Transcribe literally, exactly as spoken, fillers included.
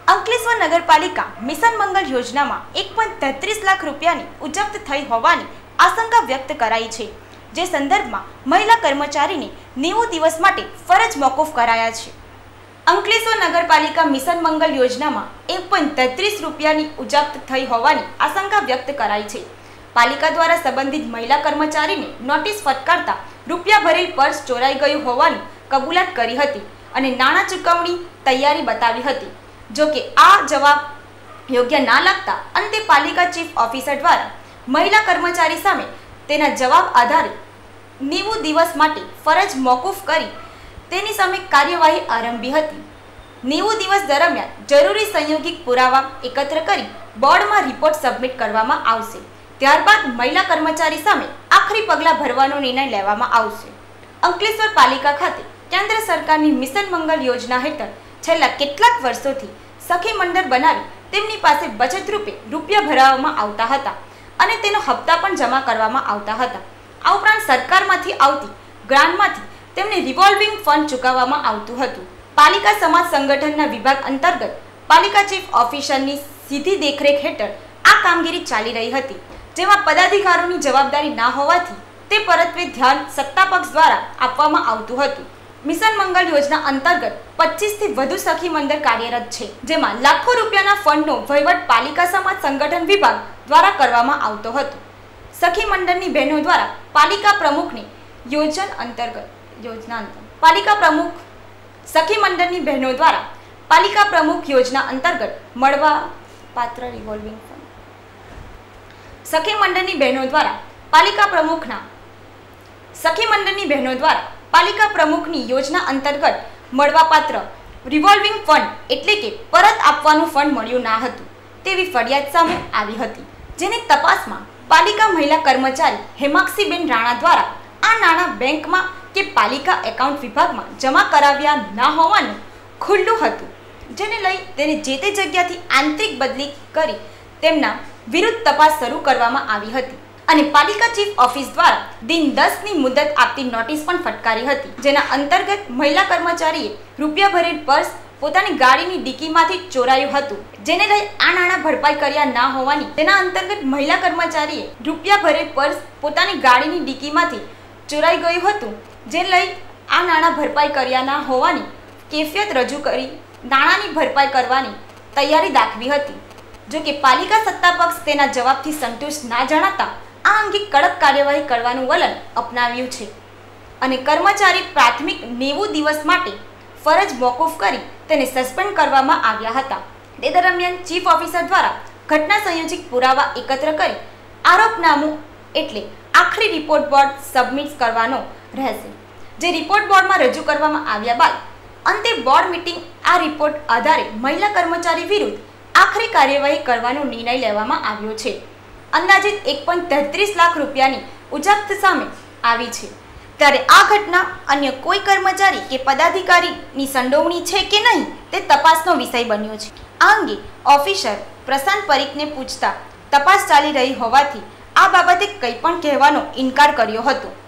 અંકલેશ્વર નગરપાલિકા મિશન મંગલ યોજનામાં એક પોઈન્ટ તેત્રીસ લાખ રૂપિયાની ઉજપ્ત થઈ હોવાની આશંકા વ્યક્ત કરાઈ છે, જે સંદર્ભમાં મહિલા કર્મચારીને નેવું દિવસ માટે ફરજ મોકૂફ કરાયા છે। અંકલેશ્વર નગરપાલિકા મિશન મંગલ યોજનામાં એક પોઈન્ટ તેત્રીસ રૂપિયાની ઉજપ્ત થઈ હોવાની આશંકા વ્યક્ત કરાઈ છે। પાલિકા દ્વારા સંબંધિત મહિલા કર્મચારીને નોટિસ ફટકારતા રૂપિયા ભરેલ પર્સ ચોરાઈ ગયું હોવાની કબૂલાત કરી હતી અને નાણાં ચૂકવણી તૈયારી બતાવી હતી। જો કે આ જવાબ યોગ્ય ના લાગતા અંતે પાલિકા ચીફ ઓફિસર દ્વારા મહિલા કર્મચારી સામે તેના જવાબ આધારે નેવું દિવસ માટે ફરજ મોકૂફ કરી તેની સામે કાર્યવાહી આરંભી હતી। નેવું દિવસ દરમિયાન જરૂરી સંયોગિક પુરાવા એકત્ર કરી બોર્ડમાં રિપોર્ટ સબમિટ કરવામાં આવશે। ત્યારબાદ મહિલા કર્મચારી સામે આખરી પગલાં ભરવાનો નિર્ણય લેવામાં આવશે। અંકલેશ્વર પાલિકા ખાતે કેન્દ્ર સરકારની મિશન મંગલ યોજના હેઠળ છેલ્લા કેટલાક વર્ષોથી સખી મંડળ બનાવી તેમની પાસે બચત રૂપે રૂપિયા ભરાવવામાં આવતા હતા અને તેનો હપ્તા પણ જમા કરવામાં આવતા હતા। આ ઉપરાંત સરકારમાંથી આવતી ગ્રાન્ટમાંથી તેમને રિવોલ્વિંગ ફંડ ચૂકવવામાં આવતું હતું। પાલિકા સમાજ સંગઠનના વિભાગ અંતર્ગત પાલિકા ચીફ ઓફિસરની સીધી દેખરેખ હેઠળ આ કામગીરી ચાલી રહી હતી, જેમાં પદાધિકારીઓની જવાબદારી ના હોવાથી તે પરત્વે ધ્યાન સત્તાપક્ષ દ્વારા આપવામાં આવતું હતું। મિશન મંગલ યોજના અંતર્ગત પચીસ થી વધુ સખી મંડળ કાર્યરત છે, જેમાં લાખો રૂપિયાના ફંડનો વહીવટ પાલિકા સમાજ સંગઠન વિભાગ દ્વારા કરવામાં આવતો હતો। સખી મંડળની બહેનો દ્વારા પાલિકા પ્રમુખની યોજના અંતર્ગત યોજના અંતર્ગત પાલિકા પ્રમુખ સખી મંડળની બહેનો દ્વારા પાલિકા પ્રમુખ યોજના અંતર્ગત મળવા પાત્ર રિવોલ્વિંગ ફંડ સખી મંડળની બહેનો દ્વારા પાલિકા પ્રમુખના સખી મંડળની બહેનો દ્વારા પાલિકા પ્રમુખની યોજના અંતર્ગત મળવાપાત્ર રિવોલ્વિંગ ફંડ એટલે કે પરત આપવાનું ફંડ મળ્યું ના હતું તેવી ફરિયાદ સામે આવી હતી, જેની તપાસમાં પાલિકા મહિલા કર્મચારી હેમાક્ષીબેન રાણા દ્વારા આ નાણાં બેંકમાં કે પાલિકા એકાઉન્ટ વિભાગમાં જમા કરાવ્યા ના હોવાનું ખુલ્લું હતું, જેને લઈ તેને જે તે જગ્યાથી આંતરિક બદલી કરી તેમના વિરુદ્ધ તપાસ શરૂ કરવામાં આવી હતી અને પાલિકા ચીફ ઓફિસ દ્વારા દિન દસ ની મુદત આપતી નોટિસ પણ ફટકારી હતી, જેના અંતર્ગત મહિલા કર્મચારીએ રૂપિયા ભરેલ પર્સ પોતાની ગાડીની ડિક્કીમાંથી ચોરાયું હતું, જેને લઈ આ નાણાં ભરપાઈ કર્યા ના હોવાની તેના અંતર્ગત મહિલા કર્મચારીએ રૂપિયા ભરેલ પર્સ પોતાની ગાડીની ડિક્કીમાંથી ચોરાઈ ગયું હતું, જેને લઈ આ નાણાં ભરપાઈ કર્યા ના હોવાની કેફિયત રજૂ કરી નાણાંની ભરપાઈ કરવાની તૈયારી દાખવી હતી। જો કે પાલિકા સત્તાપક્ષ તેના જવાબથી સંતુષ્ટ ના જણાતા આ અંગે કડક કાર્યવાહી કરવાનું વલણ અપનાવ્યું છે અને કર્મચારી પ્રાથમિક નેવું દિવસ માટે ફરજ મોકૂફ કરી તેને સસ્પેન્ડ કરવામાં આવ્યા હતા। તે દરમિયાન ચીફ ઓફિસર દ્વારા ઘટના સંયોજિત પુરાવા એકત્ર કરી આરોપનામું એટલે આખરી રિપોર્ટ બોર્ડ સબમિટ કરવાનો રહેશે, જે રિપોર્ટ બોર્ડમાં રજૂ કરવામાં આવ્યા બાદ અંતે બોર્ડ મીટિંગ આ રિપોર્ટ આધારે મહિલા કર્મચારી વિરુદ્ધ આખરી કાર્યવાહી કરવાનો નિર્ણય લેવામાં આવ્યો છે। અંદાજિત એક પોઈન્ટ તેત્રીસ લાખ રૂપિયાની ઉજપ્ત સામે આવી છે, ત્યારે આ ઘટના અન્ય કોઈ કર્મચારી કે પદાધિકારીની સંડોવણી છે કે નહીં તે તપાસનો વિષય બન્યો છે। આ અંગે ઓફિસર પ્રશાંત પરીખને પૂછતા તપાસ ચાલી રહી હોવાથી આ બાબતે કંઈ પણ કહેવાનો ઇનકાર કર્યો હતો।